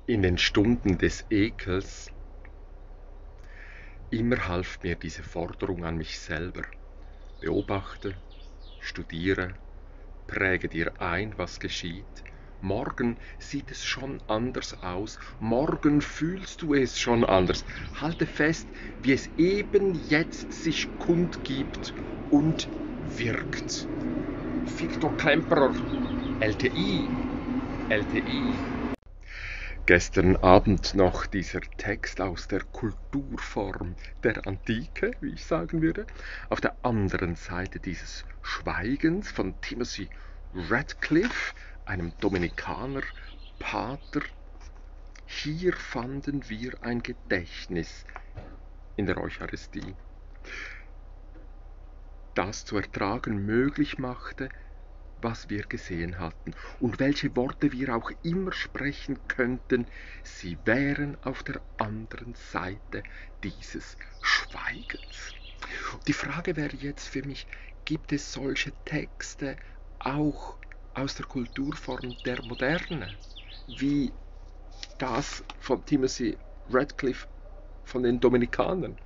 In den Stunden des Ekels immer half mir diese Forderung an mich selber: Beobachte, studiere, präge dir ein, was geschieht. Morgen sieht es schon anders aus, morgen fühlst du es schon anders. Halte fest, wie es eben jetzt sich kundgibt und wirkt. Viktor Klemperer, LTI, LTI. Gestern Abend noch dieser Text aus der Kulturform der Antike, wie ich sagen würde, auf der anderen Seite dieses Schweigens von Timothy Radcliffe, einem Dominikaner, Pater. Hier fanden wir ein Gedächtnis in der Eucharistie, das zu ertragen möglich machte, was wir gesehen hatten, und welche Worte wir auch immer sprechen könnten, sie wären auf der anderen Seite dieses Schweigens. Die Frage wäre jetzt für mich, gibt es solche Texte auch aus der Kulturform der Moderne, wie das von Timothy Radcliffe von den Dominikanern?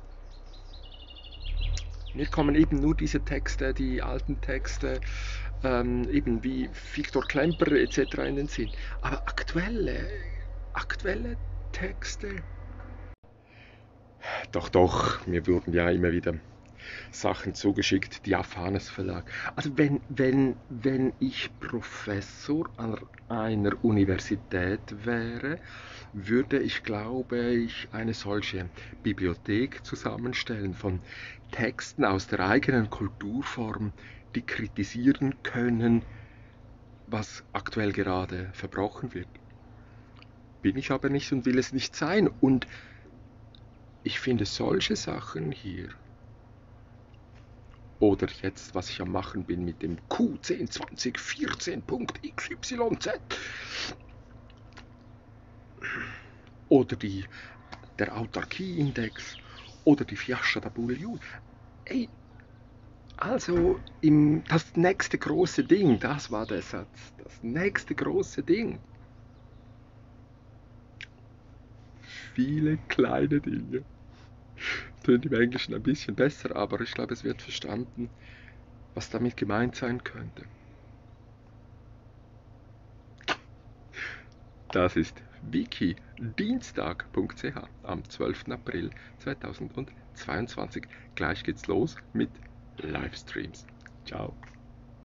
Mir kommen eben nur diese Texte, die alten Texte, eben wie Viktor Klemperer etc. in den Sinn. Aber aktuelle Texte. Doch, mir wurden ja immer wieder Sachen zugeschickt, Diaphanes Verlag. Also wenn ich Professor an einer Universität wäre, würde ich, glaube ich, eine solche Bibliothek zusammenstellen von Texten aus der eigenen Kulturform, die kritisieren können, was aktuell gerade verbrochen wird. Bin ich aber nicht und will es nicht sein. Und ich finde solche Sachen hier, oder jetzt, was ich am machen bin mit dem Q102014.xyz, oder der Autarkie-Index, oder die Fiascha da Bullion. Ey, also das nächste große Ding, das war der Satz, das nächste große Ding. Viele kleine Dinge. Tönt im Englischen ein bisschen besser, aber ich glaube, es wird verstanden, was damit gemeint sein könnte. Das ist wikidienstag.ch am 12. April 2022. Gleich geht's los mit Livestreams. Ciao.